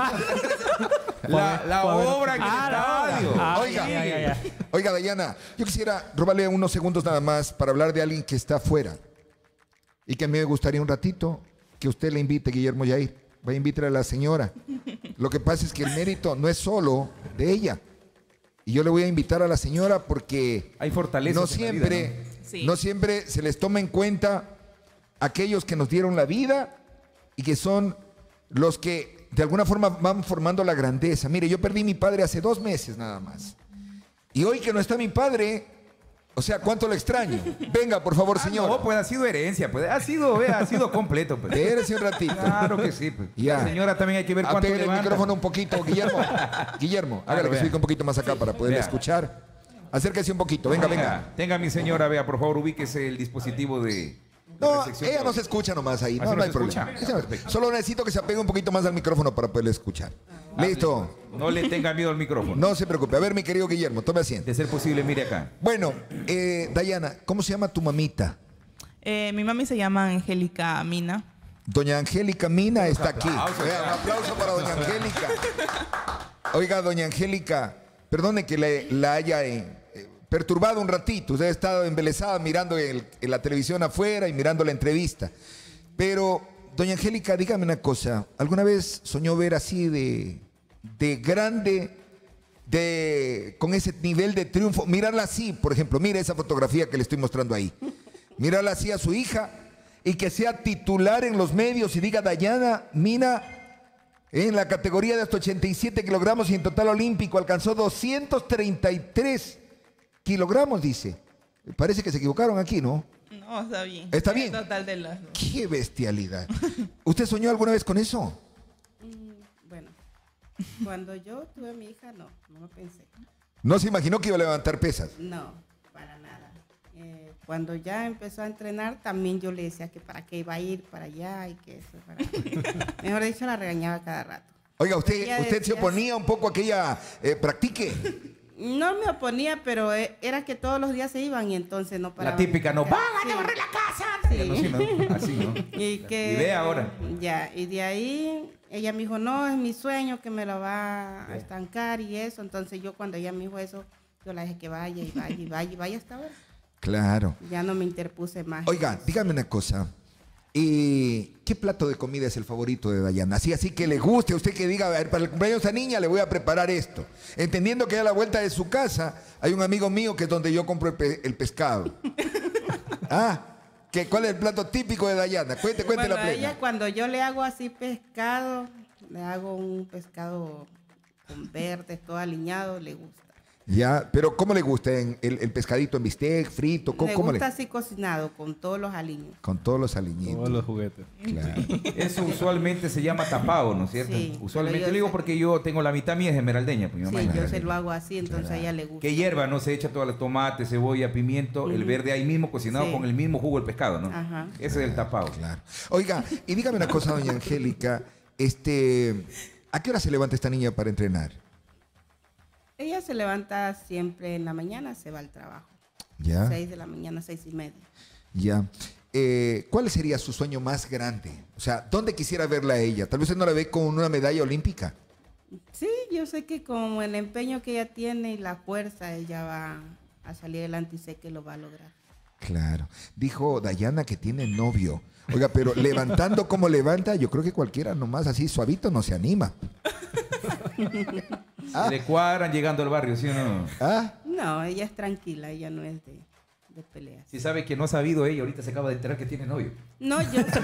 La, la obra en el Ah, la obra. estadio. Ah, Oiga, ya, ya, ya. oiga, Dayana, yo quisiera robarle unos segundos nada más para hablar de alguien que está afuera y que a mí me gustaría un ratito que usted le invite, Guillermo Yair. Vaya a invitar a la señora. Lo que pasa es que el mérito no es solo de ella. Y yo le voy a invitar a la señora porque Hay fortaleza. no siempre, Sí. no siempre se les toma en cuenta aquellos que nos dieron la vida y que son los que de alguna forma van formando la grandeza. Mire, yo perdí a mi padre hace dos meses nada más. Y hoy que no está mi padre, o sea, ¿cuánto lo extraño? Venga, por favor, Ah, señor. no, pues ha sido herencia, pues. Ha sido, vea, ha sido completo, pues. Espérese un ratito. Claro que sí, pues. Ya. La señora también hay que ver cuánto Apéguele el levanta. micrófono un poquito, Guillermo. Guillermo, hágale que vea. se ubique un poquito más acá para poderle Vea. escuchar. Acérquese un poquito, venga, venga. Tenga, mi señora, vea, por favor, ubíquese el dispositivo de... de No, recepción. ella no se escucha nomás ahí. ¿Ah, No, sí no no hay se problema. escucha? Esa no- Perfecto. Solo necesito que se apegue un poquito más al micrófono para poderle escuchar. Listo. No le tenga miedo al micrófono. No se preocupe. A ver, mi querido Guillermo, tome asiento. De ser posible, mire acá. Bueno, eh, Dayana, ¿cómo se llama tu mamita? Eh, mi mami se llama Angélica Mina. Doña Angélica Mina está aquí. aplausos. Vea, un aplauso para Doña Angélica. Oiga, Doña Angélica, perdone que le, la haya eh, eh, perturbado un ratito. Usted ha estado embelesada mirando el- en la televisión afuera y mirando la entrevista. Pero, Doña Angélica, dígame una cosa. ¿Alguna vez soñó ver así de, de grande, de, con ese nivel de triunfo? Mirarla así, por ejemplo. Mire esa fotografía que le estoy mostrando ahí. Mirarla así a su hija y que sea titular en los medios y diga Dayana Mina en la categoría de hasta ochenta y siete kilogramos y en total olímpico alcanzó doscientos treinta y tres kilogramos, dice. Parece que se equivocaron aquí, ¿no? No, está bien. ¿Está bien? Total de las dos. ¡Qué bestialidad! ¿Usted soñó alguna vez con eso? Mm, Bueno, cuando yo tuve a mi hija, no, no lo pensé. ¿No se imaginó que iba a levantar pesas? No, para nada. Eh, cuando ya empezó a entrenar, también yo le decía que para qué iba a ir para allá y que eso. Para... Mejor dicho, la regañaba cada rato. Oiga, ¿usted, Ella usted se decía- oponía un poco a que ella eh, practique? No me oponía, pero eh, era que todos los días se iban y entonces no La paraban. típica, no, Sí. ¡van a barrer la casa! Sí. Ya no, sí, ¿no? Así, ¿no? Y que... Y ve ahora. Ya, y de ahí ella me dijo, no, es mi sueño que me lo va a estancar y eso. Entonces yo cuando ella me dijo eso, yo la dejé que vaya y vaya y vaya y vaya hasta ahora. Claro. Ya no me interpuse más. Oiga, dígame una cosa. ¿Y qué plato de comida es el favorito de Dayana? Así, así que le guste a usted que diga, a ver, para el cumpleaños de esa niña le voy a preparar esto. Entendiendo que a la vuelta de su casa hay un amigo mío que es donde yo compro el, pe- el pescado. Ah, ¿qué, ¿cuál es el plato típico de Dayana? Cuente, cuente Bueno, la a plena. ella cuando yo le hago así pescado, le hago un pescado con verdes, todo aliñado, le gusta. Ya, pero ¿cómo le gusta? ¿En el, el pescadito en bistec, frito? ¿Cómo, Le cómo gusta así cocinado, con todos los aliños. Con todos los aliñitos. Todos los juguetes. Claro. Eso usualmente se llama tapado, ¿no es cierto? Sí, Usualmente pero yo le digo sé- porque yo tengo la mitad mía es esmeraldeña. Pues, mi mamá Sí, es yo se esmeraldeña. lo hago así, entonces a ella le gusta. Que hierba, ¿no? Se echa todo el tomate, cebolla, pimiento, el verde ahí mismo cocinado Sí. con el mismo jugo del pescado, ¿no? Ajá. Ese es el tapado. Claro. Oiga, y dígame una cosa, doña Angélica, este, ¿a qué hora se levanta esta niña para entrenar? Ella se levanta siempre en la mañana, se va al trabajo. Ya, Seis de la mañana, seis y media. ya. Eh, ¿cuál sería su sueño más grande? O sea, ¿dónde quisiera verla a ella? Tal vez usted no la ve con una medalla olímpica. Sí, yo sé que con el empeño que ella tiene y la fuerza, ella va a salir adelante y sé que lo va a lograr. Claro. Dijo Dayana que tiene novio. Oiga, pero levantando como levanta, yo creo que cualquiera nomás así suavito no se anima. Se le cuadran llegando al barrio, ¿sí o no? ¿Ah? No, ella es tranquila, ella no es de, de peleas. Si sabe que no ha sabido ella, ahorita se acaba de enterar que tiene novio. No, yo sí.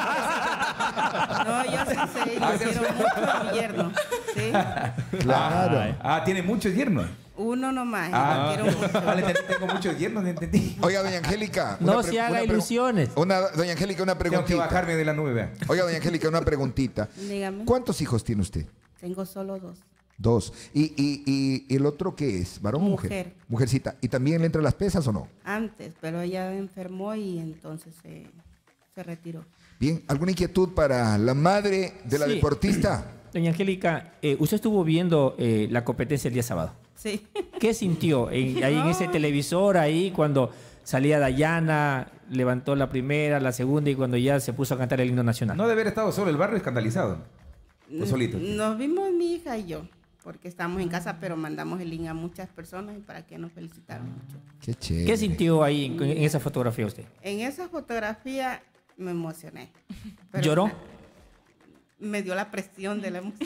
No, yo sí sé, yo quiero mucho a mi yerno. ¿Sí? Claro. Ah, tiene muchos yernos. Uno nomás, y Ah, lo quiero mucho. vale, tengo muchos yernos, entendí. Oiga, doña Angélica. No una se pre- haga una pre- ilusiones. Una, doña Angélica, una Tengo que preguntita. bajarme de la nube, vea. Oiga, doña Angélica, una preguntita. Dígame. ¿Cuántos hijos tiene usted? Tengo solo dos. Dos. ¿Y, y, y, y el otro qué es? ¿Varón o mujer? Mujer. Mujercita. ¿Y también le entran las pesas o no? Antes, pero ella enfermó y entonces se, se retiró. Bien, ¿alguna inquietud para la madre de la Sí. deportista? Doña Angélica, eh, usted estuvo viendo eh, la competencia el día sábado. Sí. ¿Qué sintió en- ahí en ese televisor, ahí cuando salía Dayana, levantó la primera, la segunda y cuando ya se puso a cantar el himno nacional? No debe haber estado solo el barrio escandalizado. O solito. Nos vimos mi hija y yo, porque estamos en casa, pero mandamos el link a muchas personas y para que nos felicitaron mucho. Qué chévere. ¿Qué sintió ahí en, en esa fotografía usted? En esa fotografía me emocioné. Pero ¿Lloró? Me dio la presión de la emoción.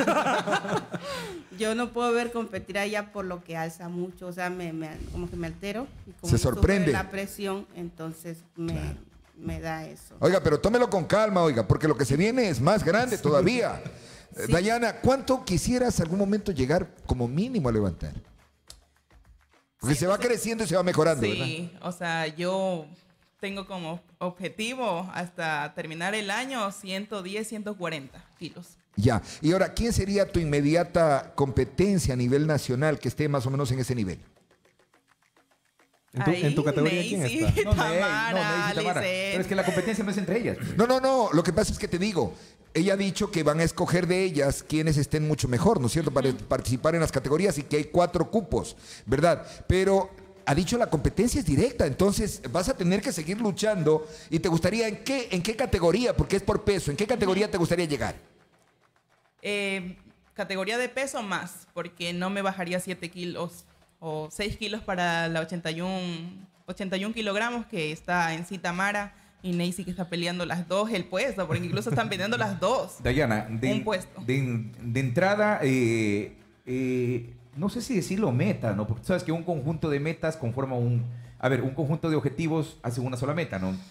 Yo no puedo ver competir a ella por lo que alza mucho, o sea, me, me- como que me altero. Y como Se sube sorprende. la presión, entonces me, me da eso. Oiga, pero tómelo con calma, oiga, porque lo que se viene es más grande todavía. Eh, Sí. Dayana, ¿cuánto quisieras algún momento llegar como mínimo a levantar? Porque se va creciendo y se va mejorando, ¿verdad? Sí, o sea, yo tengo como objetivo hasta terminar el año ciento diez, ciento cuarenta kilos. Ya. Y ahora, ¿quién sería tu inmediata competencia a nivel nacional que esté más o menos en ese nivel? ¿En tu, en tu Ahí, categoría quién Neisy, está? No, Ney, Tamara, no, Ney, sí, Tamara. Lisette. Pero es que la competencia no es entre ellas. No, no, no. Lo que pasa es que te digo, ella ha dicho que van a escoger de ellas quienes estén mucho mejor, ¿no es cierto? Para participar en las categorías y que hay cuatro cupos, ¿verdad? Pero ha dicho la competencia es directa, entonces vas a tener que seguir luchando. ¿Y te gustaría en qué, en qué categoría? Porque es por peso. ¿En qué categoría te gustaría llegar? Eh, categoría de peso más, porque no me bajaría siete kilos o seis kilos para la ochenta y uno kilogramos que está en sí Tamara y Neisy que está peleando las dos el puesto, porque incluso están peleando las dos. Dayana, de, Un puesto. de, de entrada, eh, eh, no sé si decirlo meta, ¿no? Porque tú sabes que un conjunto de metas conforma un... A ver, un conjunto de objetivos hace una sola meta, ¿no?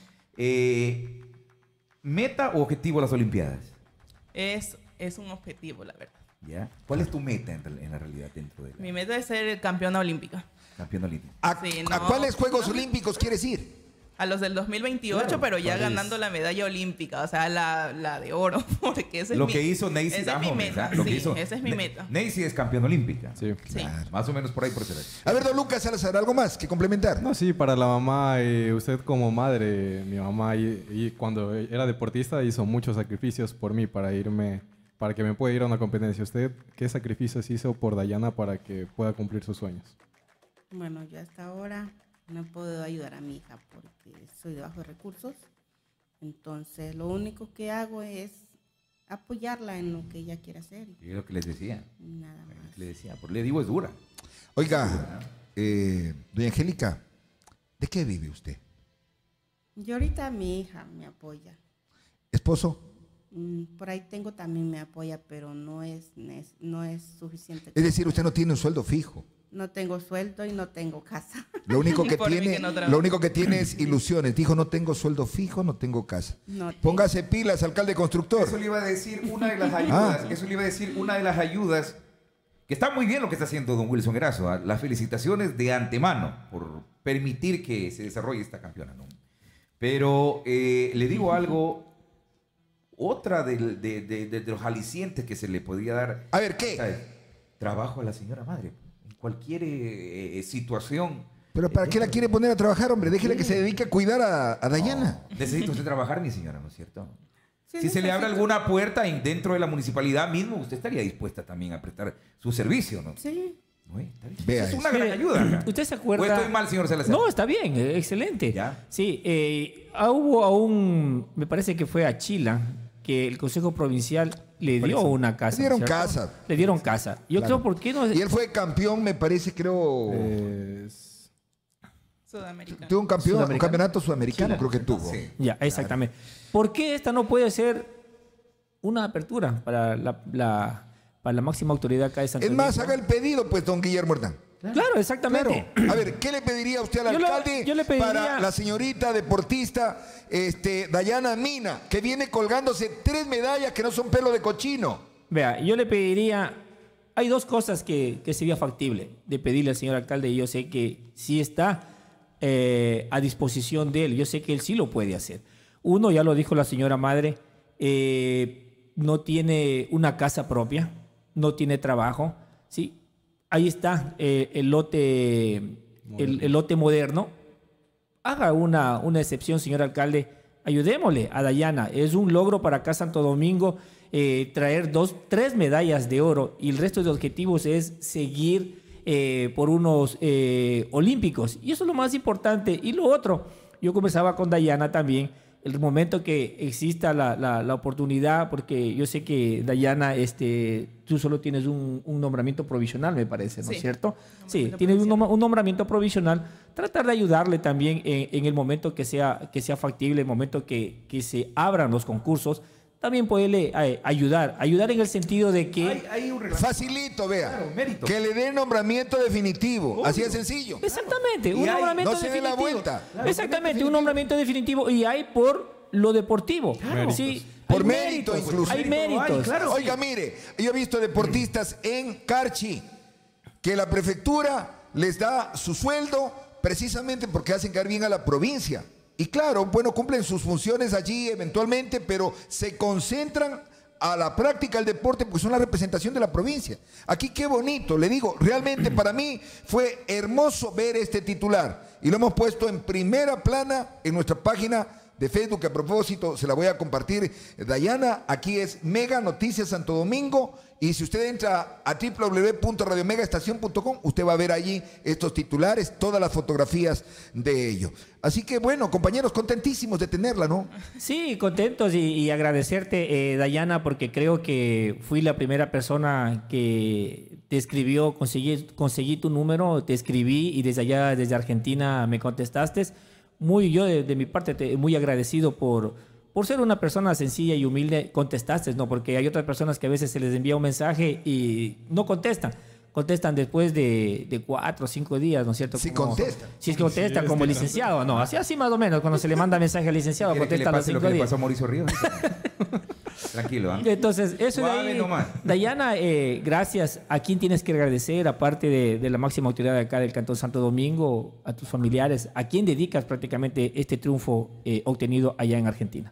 Eh, ¿Meta o objetivo las Olimpiadas? Es, es un objetivo, la verdad. ¿Ya? ¿Cuál es tu meta en, real- en la realidad dentro de la Mi meta es ser campeona olímpica. campeona olímpica? ¿A, Sí, a no, cuáles Juegos no. Olímpicos quieres ir? A los del dos mil veintiocho, Claro, pero ya París. ganando la medalla olímpica, o sea, la, la de oro, porque ese Lo es que mi, hizo Neisy esa es mi Dahomes, meta, ¿ah? Lo que sí, hizo esa es mi Ne- meta. Neisy es campeona olímpica. Sí. Sí. Más o menos por ahí, por ser. A ver, don Lucas Salazar, ¿algo más que complementar? No, sí, para la mamá, eh, usted como madre, mi mamá, y, y cuando era deportista hizo muchos sacrificios por mí para irme, para que me pueda ir a una competencia. ¿Usted qué sacrificios hizo por Dayana para que pueda cumplir sus sueños? Bueno, yo hasta ahora no he podido ayudar a mi hija porque soy de bajos recursos. Entonces, lo único que hago es apoyarla en lo que ella quiere hacer. Y es lo que les decía. Y nada más. Le decía, porque le digo, es dura. Oiga, eh, doña Angélica, ¿de qué vive usted? Yo ahorita mi hija me apoya. ¿Esposo? Mm, Por ahí tengo también me apoya, pero no es, nes- no es suficiente. Es decir, usted no tiene un sueldo fijo. No tengo sueldo y no tengo casa. Lo único que Por mí tiene, que no trabajo. lo único que tiene es ilusiones. Dijo, no tengo sueldo fijo, no tengo casa. No tengo. Póngase pilas, alcalde constructor. Eso le iba a decir una de las ayudas. Eso le iba a decir una de las ayudas. Que está muy bien lo que está haciendo don Wilson Erazo. ¿ah? Las felicitaciones de antemano por permitir que se desarrolle esta campeona, ¿no? Pero eh, le digo algo. Otra del- de, de- de- de los alicientes que se le podría dar. A ver, ¿qué? ¿sabes? Trabajo a la señora madre. En cualquier eh, eh, situación. Pero ¿para qué la quiere poner a trabajar, hombre? Déjela que Sí. se dedique a cuidar a, a Dayana. Necesita usted trabajar, mi señora, ¿no es cierto? Sí, Si se le abre necesito- alguna puerta en- dentro de la municipalidad mismo, usted estaría dispuesta también a prestar su servicio, ¿no? Sí. ¿No? Está bien. Vea es eso. una gran Mire, ayuda. acá. ¿Usted se ¿O acuerda? estoy mal, señor Salazar? No, está bien, eh, excelente. Ya. Sí, eh, ah, hubo a un, me parece que fue a Chila, que el Consejo Provincial le dio una casa. Le dieron ¿cierto? casa. Le dieron casa. Yo Claro. creo, ¿por qué no? Y él fue campeón, me parece, creo. Es- Sudamericana. tuvo un, campeón, un Sudamericano. campeonato sudamericano, creo que tuvo. Sí. Ya, exactamente. ¿Por qué esta no puede ser una apertura para la, la- para la máxima autoridad acá de Santo Es más, Domingo? haga el pedido, pues, don Guillermo Hernán. Claro, exactamente. Claro. A ver, ¿qué le pediría usted al Yo le- alcalde yo le pediría- para la señorita deportista este, Dayana Mina, que viene colgándose tres medallas que no son pelo de cochino? Vea, yo le pediría, hay dos cosas que, que sería factible de pedirle al señor alcalde y yo sé que sí está eh, a disposición de él, yo sé que él sí lo puede hacer. Uno, ya lo dijo la señora madre, eh, no tiene una casa propia, no tiene trabajo, ¿sí? Ahí está eh, el lote, el, el lote moderno. Haga una, una excepción, señor alcalde. Ayudémosle a Dayana. Es un logro para acá Santo Domingo eh, traer dos, tres medallas de oro y el resto de objetivos es seguir eh, por unos eh, olímpicos. Y eso es lo más importante. Y lo otro, yo conversaba con Dayana también, el momento que exista la, la, la oportunidad, porque yo sé que Dayana, este, tú solo tienes un, un nombramiento provisional, me parece, ¿no es Sí. cierto? Sí, tienes un, nom- un nombramiento provisional. Tratar de ayudarle también en, en el momento que sea, que sea factible, el momento que, que se abran los concursos. También poderle eh, ayudar, ayudar en el sentido de que... Hay, hay un reglamento. Facilito, vea. Claro, mérito. Que le dé nombramiento definitivo. Obvio. Así de sencillo. Exactamente, un Y hay- nombramiento no se dé la definitivo. vuelta. Claro, Exactamente, un nombramiento definitivo y hay por lo deportivo. Méritos. Sí, Por hay mérito méritos, incluso. Hay Mérito hay, méritos. claro. Oiga, mire, yo he visto deportistas en Carchi que la prefectura les da su sueldo precisamente porque hacen caer bien a la provincia. Y claro, bueno, cumplen sus funciones allí eventualmente, pero se concentran a la práctica del deporte porque son la representación de la provincia. Aquí qué bonito, le digo, realmente para mí fue hermoso ver este titular y lo hemos puesto en primera plana en nuestra página de Facebook. A propósito, se la voy a compartir, Dayana. Aquí es Mega Noticias Santo Domingo. Y si usted entra a doble u doble u doble u punto radio mega estación punto com, usted va a ver allí estos titulares, todas las fotografías de ello. Así que bueno, compañeros, contentísimos de tenerla, ¿no? Sí, contentos y, y agradecerte, eh, Dayana, porque creo que fui la primera persona que te escribió, conseguí, conseguí tu número, te escribí y desde allá, desde Argentina, me contestaste. Muy, yo de, de mi parte, te, muy agradecido por, por ser una persona sencilla y humilde, contestaste, ¿no? Porque hay otras personas que a veces se les envía un mensaje y no contestan. Contestan después de, de cuatro o cinco días, ¿no es cierto? Sí Como- contestan. Sí, contestan como licenciado, ¿no? Así, así más o menos, cuando se le manda mensaje al licenciado, ¿Quiere que le contesta a los pase lo cinco que le días. pasó a Mauricio Ríos? Tranquilo, ¿ah? Entonces, eso de Suave ahí, nomás. Dayana, eh, gracias. ¿A quién tienes que agradecer, aparte de, de la máxima autoridad de acá del Cantón Santo Domingo, a tus familiares? ¿A quién dedicas prácticamente este triunfo eh, obtenido allá en Argentina?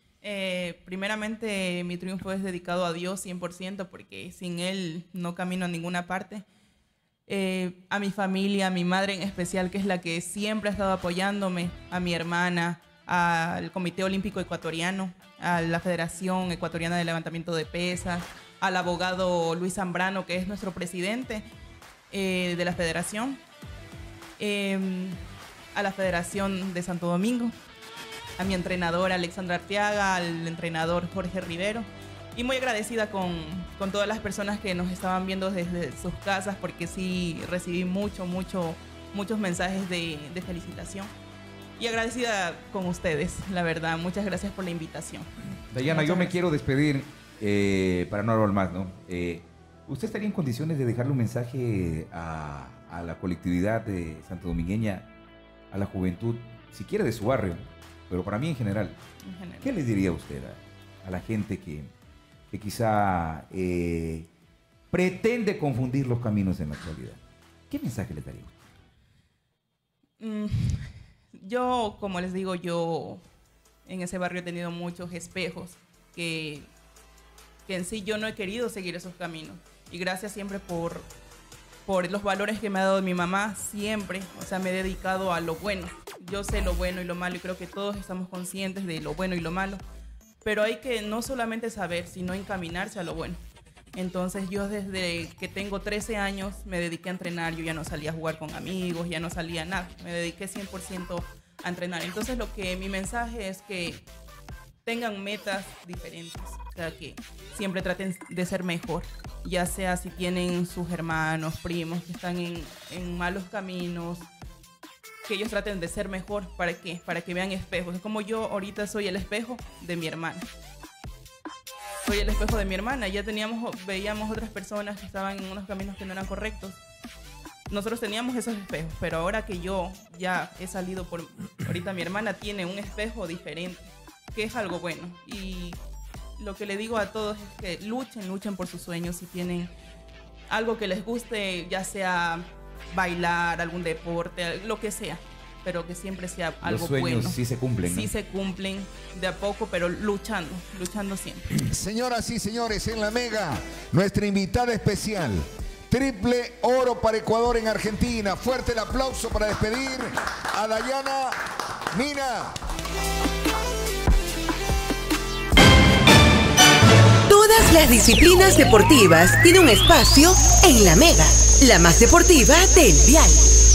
Eh, primeramente, mi triunfo es dedicado a Dios cien por ciento porque sin Él no camino a ninguna parte. Eh, a mi familia, a mi madre en especial, que es la que siempre ha estado apoyándome, a mi hermana, al Comité Olímpico Ecuatoriano, a la Federación Ecuatoriana de Levantamiento de Pesas, al abogado Luis Zambrano, que es nuestro presidente eh, de la federación, eh, a la Federación de Santo Domingo, a mi entrenador Alexandra Arteaga, al entrenador Jorge Rivero, y muy agradecida con, con todas las personas que nos estaban viendo desde sus casas, porque sí recibí mucho, mucho, muchos mensajes de, de felicitación. Y agradecida con ustedes, la verdad. Muchas gracias por la invitación. Dayana, Muchas yo me gracias. quiero despedir, eh, para no hablar más, ¿no? Eh, ¿Usted estaría en condiciones de dejarle un mensaje a, a la colectividad de santo domingueña, a la juventud, si quiere de su barrio, pero para mí en general? En general. ¿Qué les diría usted a, a la gente que, que quizá eh, pretende confundir los caminos en la actualidad? ¿Qué mensaje le daría usted? Mm, Yo, como les digo, yo en ese barrio he tenido muchos espejos que, que en sí yo no he querido seguir esos caminos. Y gracias siempre por, por los valores que me ha dado mi mamá, siempre. O sea, me he dedicado a lo bueno. Yo sé lo bueno y lo malo y creo que todos estamos conscientes de lo bueno y lo malo. Pero hay que no solamente saber, sino encaminarse a lo bueno. Entonces yo desde que tengo trece años me dediqué a entrenar. Yo ya no salía a jugar con amigos, ya no salía a nada. Me dediqué cien por ciento a entrenar. Entonces lo que mi mensaje es que tengan metas diferentes. O sea, que siempre traten de ser mejor. Ya sea si tienen sus hermanos, primos que están en, en malos caminos, que ellos traten de ser mejor. ¿Para qué? Para que vean espejos. Es como yo ahorita soy el espejo de mi hermana. Soy el espejo de mi hermana. Ya teníamos, veíamos otras personas que estaban en unos caminos que no eran correctos. Nosotros teníamos esos espejos, pero ahora que yo ya he salido por... Ahorita mi hermana tiene un espejo diferente, que es algo bueno. Y lo que le digo a todos es que luchen, luchen por sus sueños. Si tienen algo que les guste, ya sea bailar, algún deporte, lo que sea, pero que siempre sea algo Los sueños bueno. sí se cumplen, ¿no? Sí se cumplen de a poco, pero luchando, luchando siempre. Señoras y señores, en la Mega, nuestra invitada especial, triple oro para Ecuador en Argentina. Fuerte el aplauso para despedir a Dayana Mina. Todas las disciplinas deportivas tienen un espacio en La Mega, la más deportiva del dial.